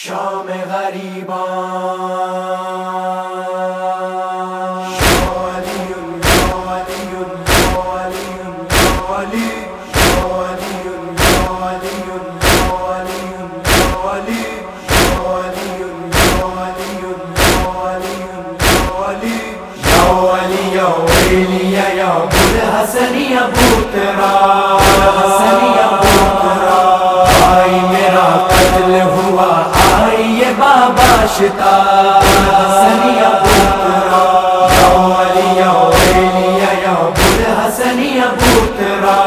شام غریبان یا ابوالحسن ابوترا آئی میرا قتل ہوا آئی یہ بابا شتا حسنی ابوترا یا ابوالحسن ابوترا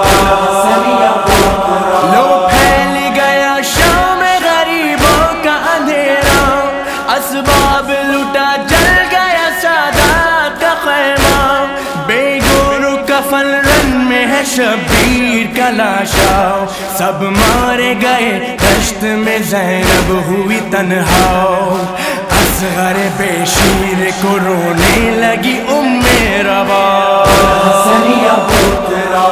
لو پھیل گیا شام غریبوں کا اندھیرا، اسباب لٹا جل گیا سادات کا خیمہ، بے گور کفن رن میں ہے شبیر کا لاشا، سب مارے گئے دشت میں زینب ہوئی تنہا، اصغر بے شیر کو رونے لگی ام روا حسنی ابوترا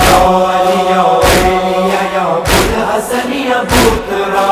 حسنی ابوترا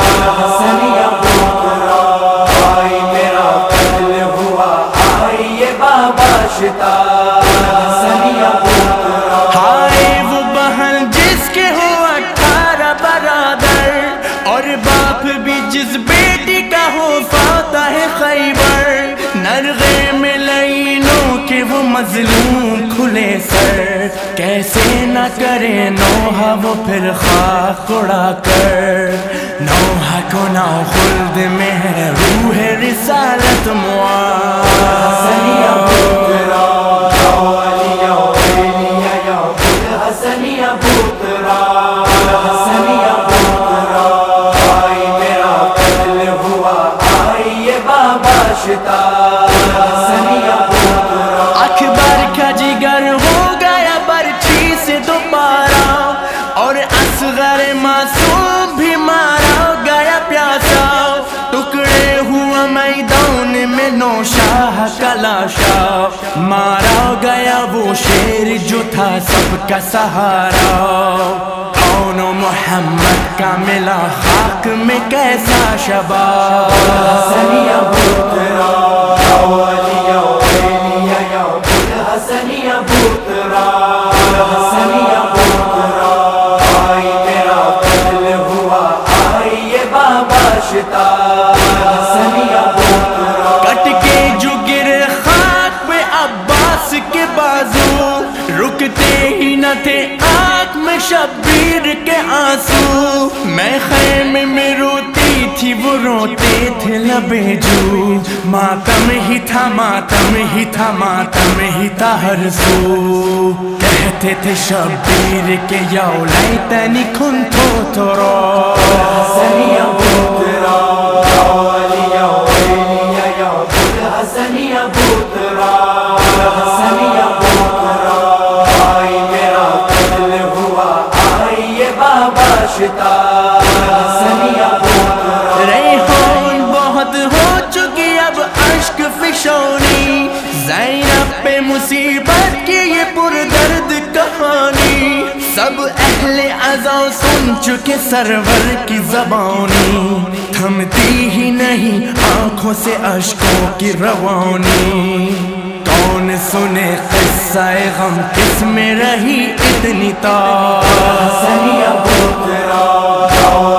آئی میرا قتل ہوا آئی یہ بابا شتا حسنی ابوترا ہائے وہ بہن جس کے ہو 18 برادر، اور باپ بھی جس بیٹی کا ہو فاتح خیبر، نرغے میں لینوں کے وہ مظلوم کھلے سر، کیسے نہ کرے نوحہ وہ پھر خاک اڑا کر، نوحہ کو نہ خلد میں ہے روح رسالت معاذ حسنی ابوترا حسنی ابوترا آئی میرا قتل ہوا آئی یہ بابا شتا حسنی ابوترا اکبر کا جگر ہو گیا برچھی سے دوبارہ، اور اصغر معصوم بھی مارا گیا پیاسا، ٹکڑے ہوا میدان میں نوشاہ کا لاشا، مارا گیا وہ شیر جو تھا سب کا سہارا، کون محمد کا ملا خاک میں کیسا شباب حسنی ابوترا حسنی ابوترا آئی میرا قتل ہوا آئی یہ بابا شتا حسنی ابوترا کٹ کے جو گرے خاک پہ عباس کے بازو، رکتے ہی نہ تھے آنکھ میں شبیر کے آنسو، میں خیمے میں روتی تھی وہ روتے تھے لبے جو، ماتم ہی تھا ماتم ہی تھا ماتم ہی تھا ہر سو، کہتے تھے شبیر کے یا لیتنی کنتو ترا حسنی ابوترا حسنی ابوترا آئی میرا قتل ہوا آئی یہ بابا شتا حسنی ابوترا ریحان بہت ہو چکی اب اشک فشانی، زینب پہ مصیبت کی یہ پردرد کہانی، سب اہل عزا سن چکے سرور کی زبانی، تھمتی ہی نہیں آنکھوں سے اشکوں کی روانی، کون سنے قصہ غم کس میں رہی اتنی تار حسنی ابوترا